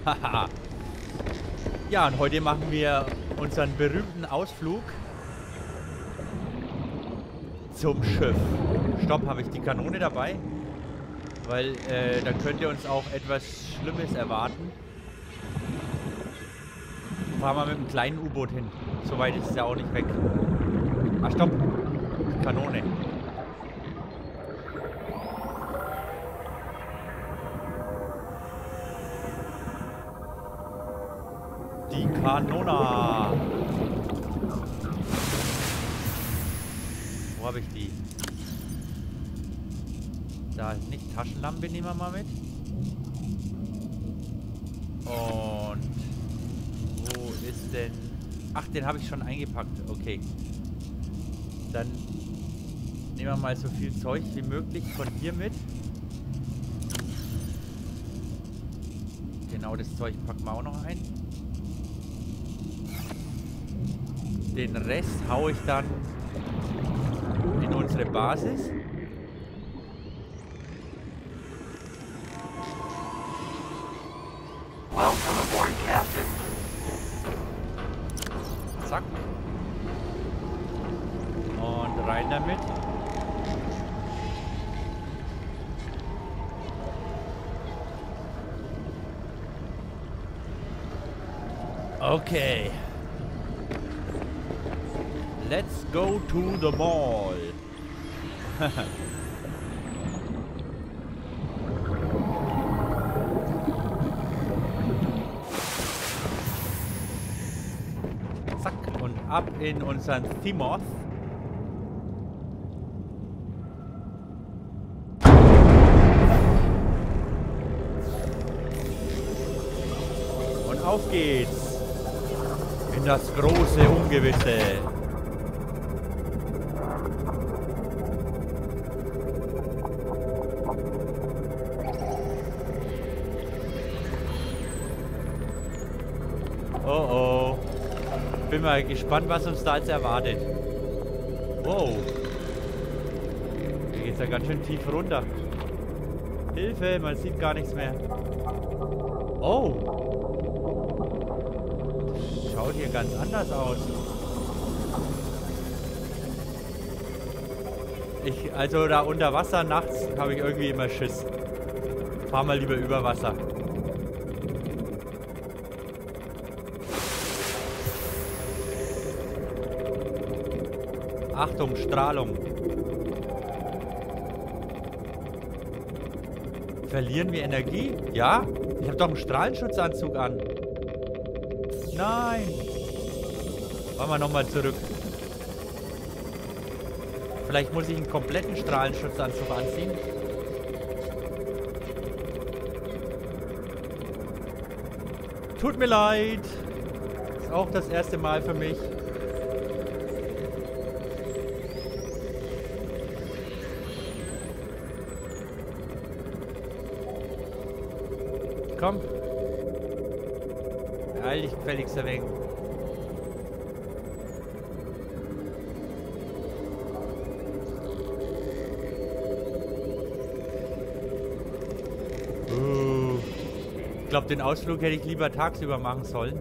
Haha. Ja, und heute machen wir unseren berühmten Ausflug zum Schiff. Stopp, habe ich die Kanone dabei? Weil da könnte uns auch etwas Schlimmes erwarten. Fahren wir mit einem kleinen U-Boot hin. So weit ist es ja auch nicht weg. Ah, stopp. Kanone. Die Kanona. Wo habe ich die? Da ist nicht. Taschenlampe nehmen wir mal mit. Und wo ist denn... Ach, den habe ich schon eingepackt. Okay. Dann nehmen wir mal so viel Zeug wie möglich von hier mit. Genau, das Zeug packen wir auch noch ein. Den Rest haue ich dann in unsere Basis. Welcome aboard, Captain. Zack. Und rein damit. Okay. Let's go to the mall. Zack, und ab in unseren Thimoth. Und auf geht's. In das große Ungewisse. Oh oh. Bin mal gespannt, was uns da jetzt erwartet. Wow. Hier geht's ja ganz schön tief runter. Hilfe, man sieht gar nichts mehr. Oh. Schaut hier ganz anders aus. Also da unter Wasser nachts habe ich irgendwie immer Schiss. Fahr mal lieber über Wasser. Achtung, Strahlung. Verlieren wir Energie? Ja? Ich habe doch einen Strahlenschutzanzug an. Nein. Machen wir nochmal zurück. Vielleicht muss ich einen kompletten Strahlenschutzanzug anziehen. Tut mir leid. Ist auch das erste Mal für mich. Komm. Beeil dich gefälligst ein wenig. Ich glaube, den Ausflug hätte ich lieber tagsüber machen sollen.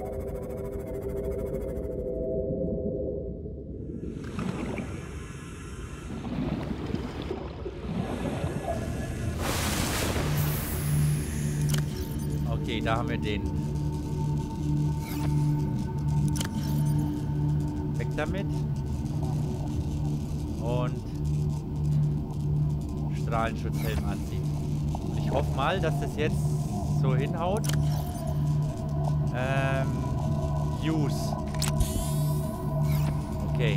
Okay, da haben wir den. Weg damit. Und Strahlenschutzhelm anziehen. Und ich hoffe mal, dass das jetzt so hinhaut. Use. Okay.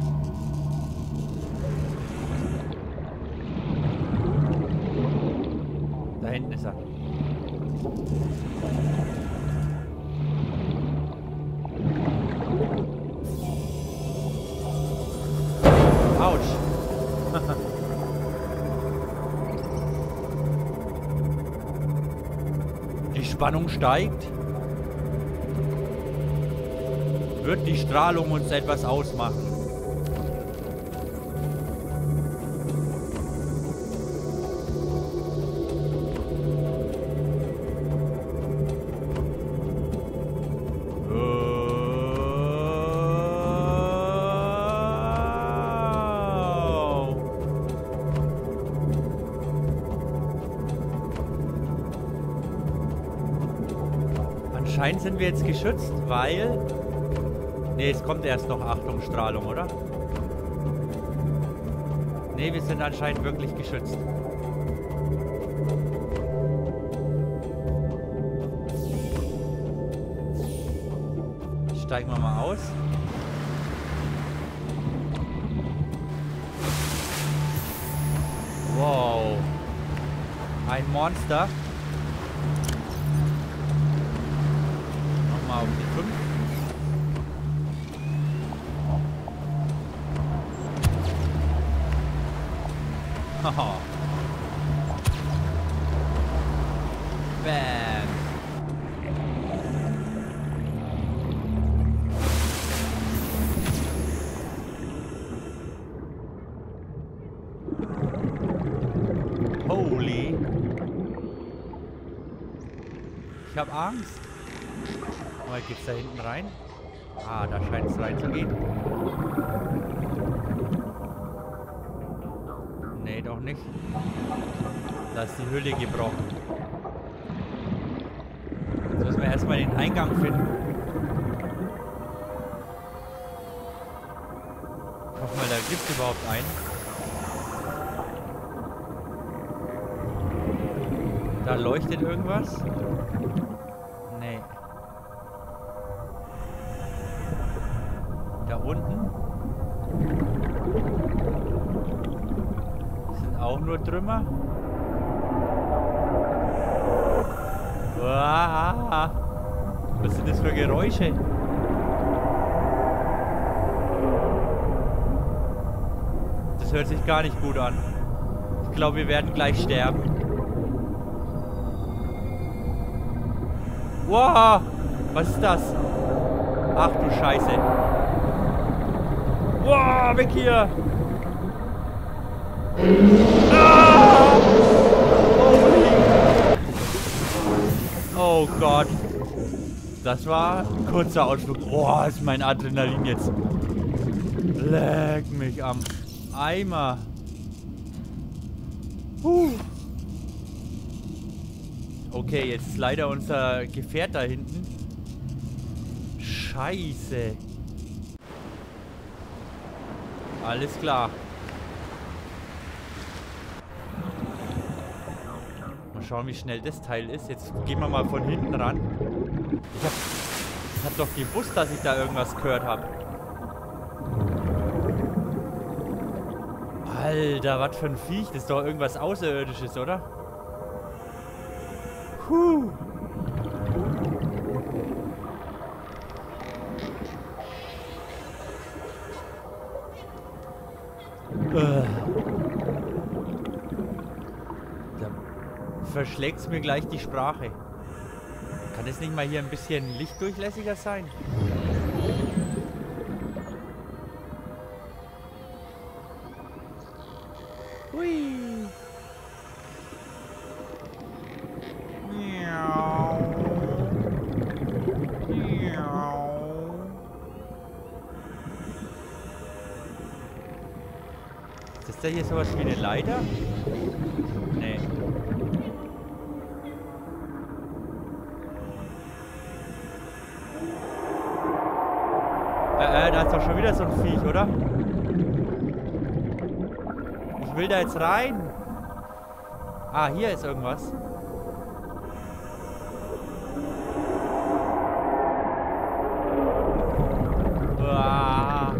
Da hinten ist er. Autsch. Die Spannung steigt. Wird die Strahlung uns etwas ausmachen? anscheinend sind wir jetzt geschützt, weil... Ne, es kommt erst noch Achtungsstrahlung, oder? Ne, wir sind anscheinend wirklich geschützt. Steigen wir mal aus. Wow. Ein Monster. Nochmal auf die 5. Haha. Bam. Holy. Ich hab Angst. Mal geht's da hinten rein? Ah, da scheint es reinzugehen. Nee, doch nicht. Da ist die Hülle gebrochen. Jetzt müssen wir erstmal den Eingang finden. Ich hoffe mal, da gibt es überhaupt einen. Da leuchtet irgendwas. Nee. Da unten sind auch nur Trümmer. Uah. Was sind das für Geräusche? Das hört sich gar nicht gut an. Ich glaube, wir werden gleich sterben. Wow! Was ist das? Ach du Scheiße. Wow, weg hier! Ah! Oh Gott. Das war ein kurzer Ausflug. Boah, ist mein Adrenalin jetzt. Leck mich am Eimer. Okay, jetzt ist leider unser Gefährt da hinten. Scheiße. Alles klar. Mal schauen, wie schnell das Teil ist. Jetzt gehen wir mal von hinten ran. Ich hab doch gewusst, dass ich da irgendwas gehört habe. Alter, was für ein Viech. Das ist doch irgendwas Außerirdisches, oder? Puh. Da verschlägt's mir gleich die Sprache. Kann es nicht mal hier ein bisschen lichtdurchlässiger sein? Hui. Ist da hier sowas wie eine Leiter? Nee. Da ist doch schon wieder so ein Viech, oder? Ich will da jetzt rein. Ah, hier ist irgendwas. Uah.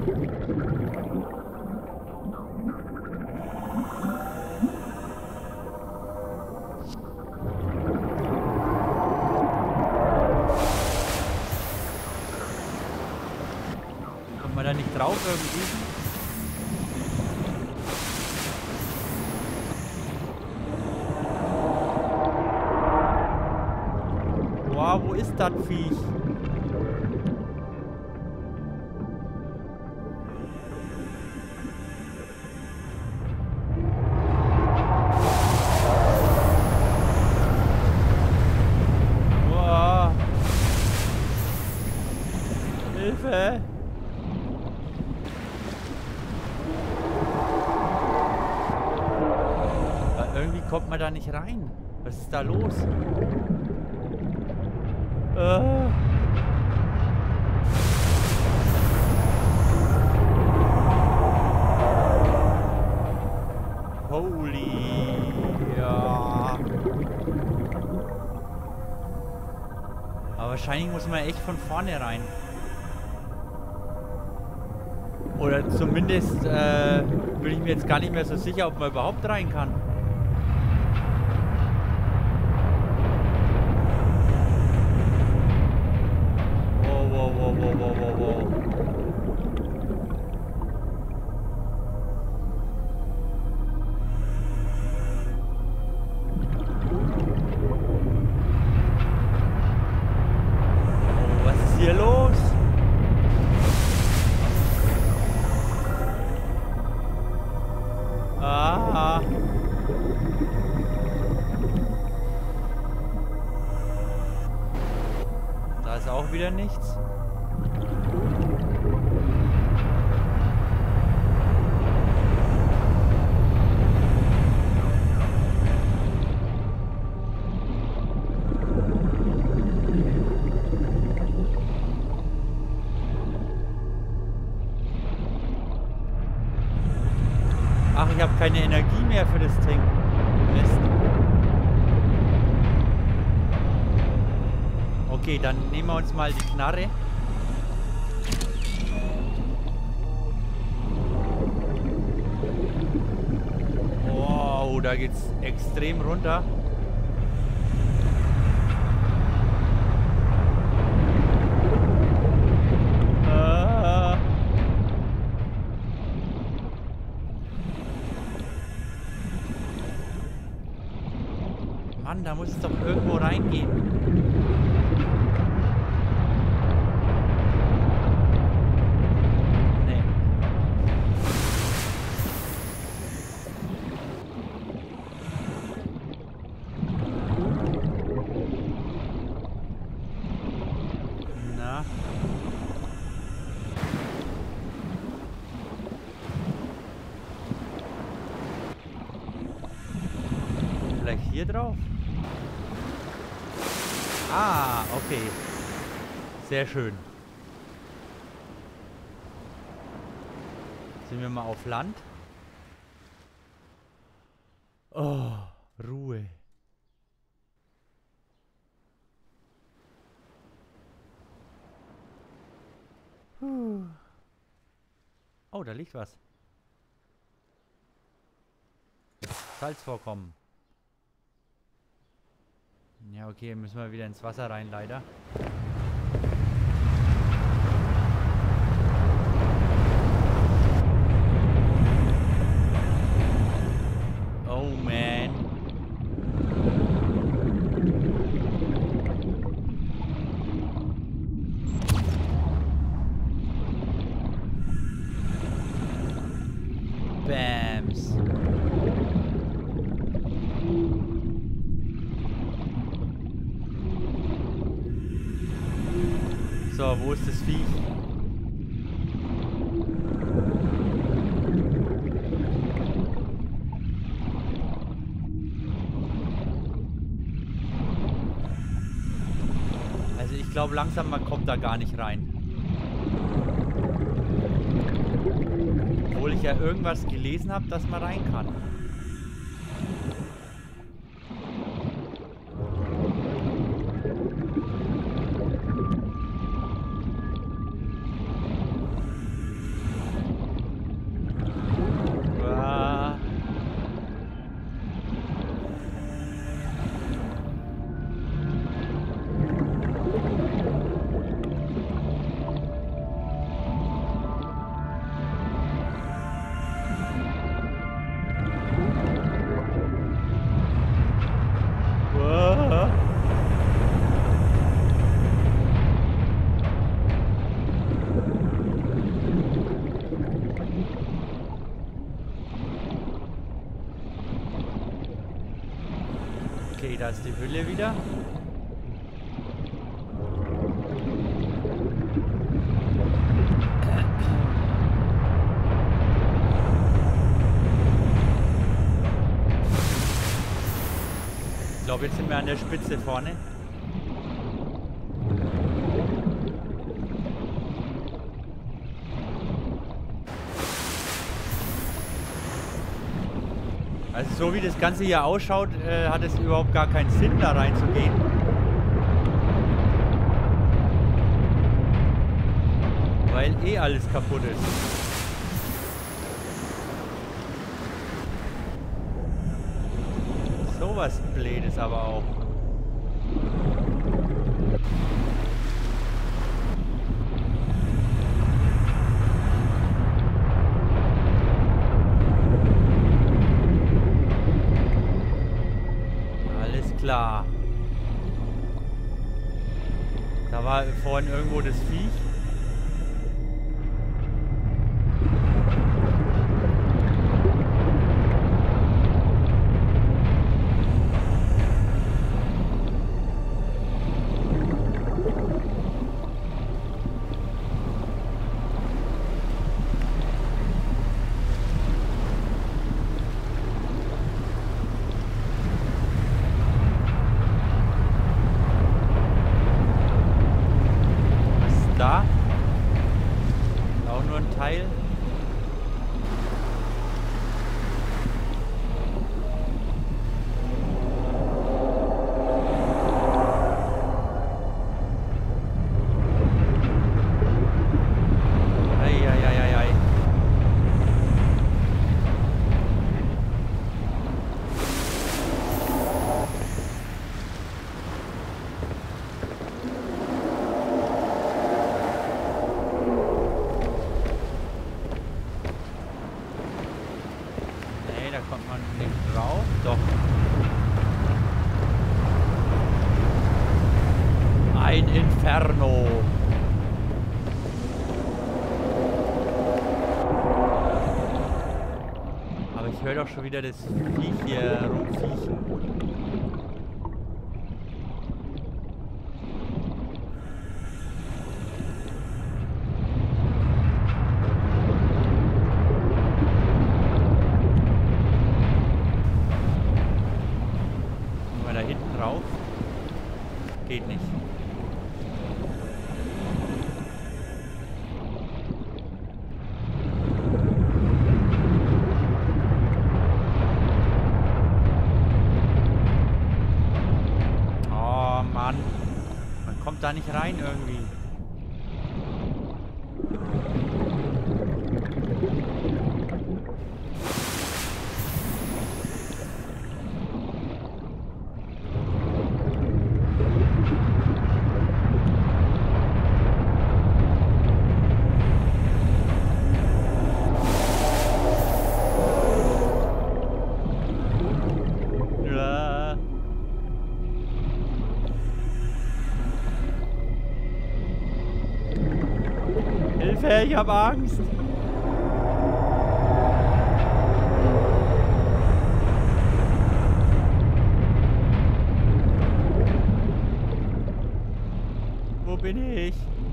Kommt man da nicht drauf irgendwie? Wow, wo ist das Viech? Wow. Hilfe! Aber irgendwie kommt man da nicht rein. Was ist da los? Ah. Holy. Ja. Aber wahrscheinlich muss man echt von vorne rein. Oder zumindest bin ich mir jetzt gar nicht mehr so sicher, ob man überhaupt rein kann. Wow, wow, wow, wow, wow, wow, wow. Oh, was ist hier los? Ah. Da ist auch wieder nichts. Ach, ich habe keine Energie mehr für das Ding. Mist. Okay, dann nehmen wir uns mal die Knarre. Wow, da geht's extrem runter. Mann, da muss es doch irgendwo reingehen. Nee. Na. Vielleicht hier drauf? Ah, okay. Sehr schön. Sind wir mal auf Land? Oh, Ruhe. Oh, da liegt was. Salzvorkommen. Ja, okay, müssen wir wieder ins Wasser rein, leider. Oh, man. Bams. So, wo ist das Viech? Also ich glaube langsam, man kommt da gar nicht rein. Obwohl ich ja irgendwas gelesen habe, dass man rein kann. Okay, da ist die Hülle wieder. Ich glaube, jetzt sind wir an der Spitze vorne. Also so wie das Ganze hier ausschaut, hat es überhaupt gar keinen Sinn, da reinzugehen. Weil eh alles kaputt ist. Sowas Blödes aber auch. Alles klar. Da war vorhin irgendwo das Viech. Da. Auch nur ein Teil. Ei. Nee, da kommt man nicht drauf. Doch. Ein Inferno. Aber ich höre doch schon wieder das Viech hier rumfiechen. Da hinten drauf. Geht nicht. Oh Mann. Man kommt da nicht rein irgendwie. Hilfe, ich hab Angst. Wo bin ich?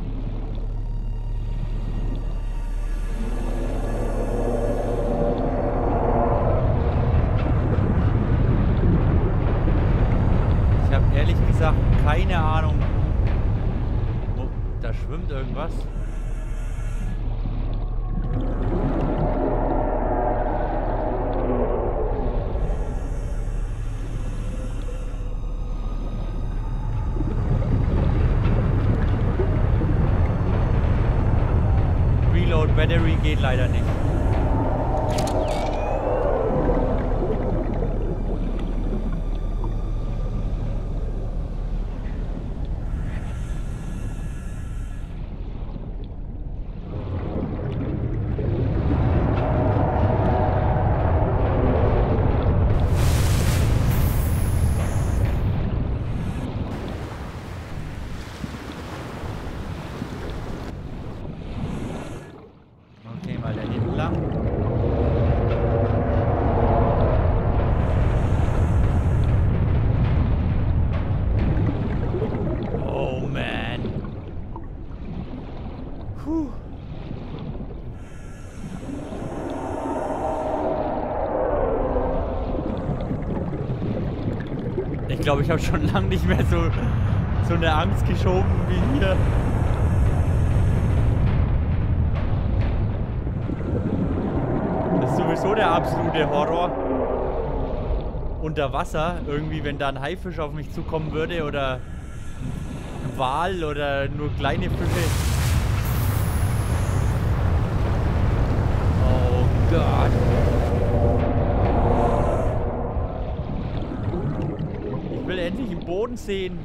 Ich habe ehrlich gesagt keine Ahnung. Oh, da schwimmt irgendwas. Reload Battery geht leider nicht. Okay, mal da hinten lang. Oh man. Puh. Ich glaube, ich habe schon lange nicht mehr so eine Angst geschoben wie hier. Das ist sowieso der absolute Horror. unter Wasser. Irgendwie, wenn da ein Haifisch auf mich zukommen würde oder ein Wal oder nur kleine Fische. Oh Gott. Ich will endlich den Boden sehen.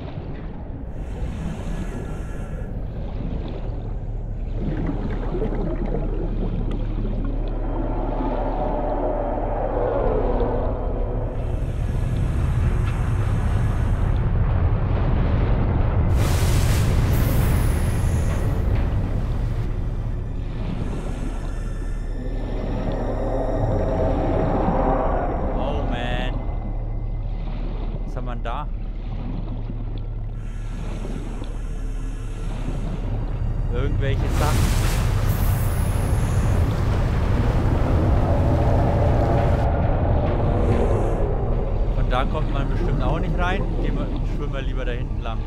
Irgendwelche Sachen. Von da kommt man bestimmt auch nicht rein. Schwimmen wir lieber da hinten lang.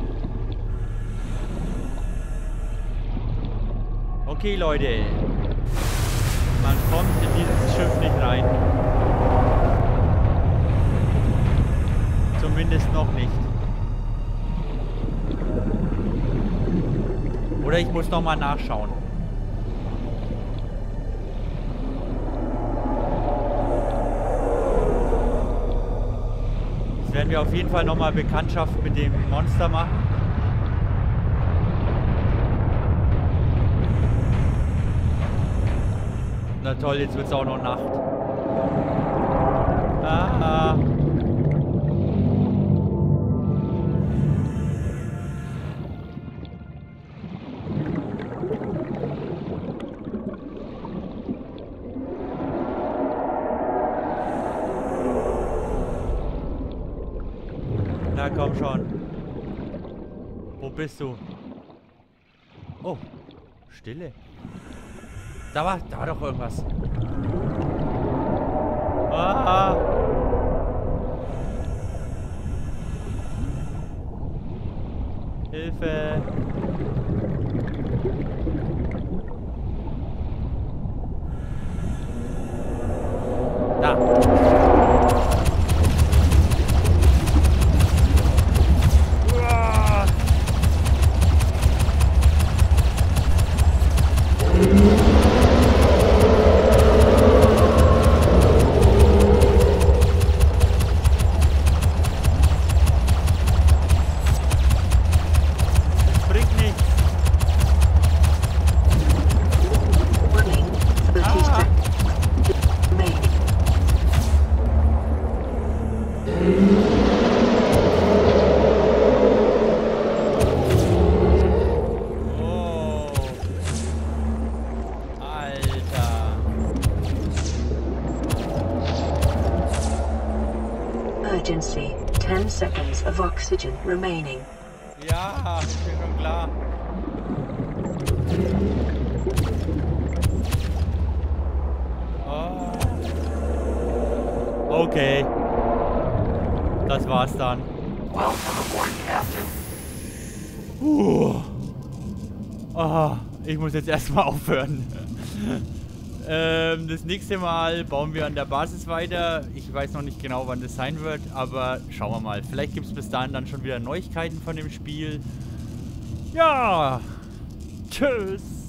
Okay, Leute. Man kommt in dieses Schiff nicht rein. Zumindest noch nicht. Oder ich muss noch mal nachschauen. Jetzt werden wir auf jeden Fall noch mal Bekanntschaft mit dem Monster machen. Na toll, jetzt wird es auch noch Nacht. Ah. Na komm schon. Wo bist du? Oh, Stille. Da war doch irgendwas. Ah. Hilfe. Da. Emergency. 10 seconds of oxygen remaining. Ja, ist mir schon klar. Oh. Okay. Das war's dann. Welcome aboard, Captain. Oh, ich muss jetzt erstmal aufhören. Das nächste Mal bauen wir an der Basis weiter. Ich weiß noch nicht genau, wann das sein wird, aber schauen wir mal. Vielleicht gibt es bis dahin dann schon wieder Neuigkeiten von dem Spiel. Ja, tschüss.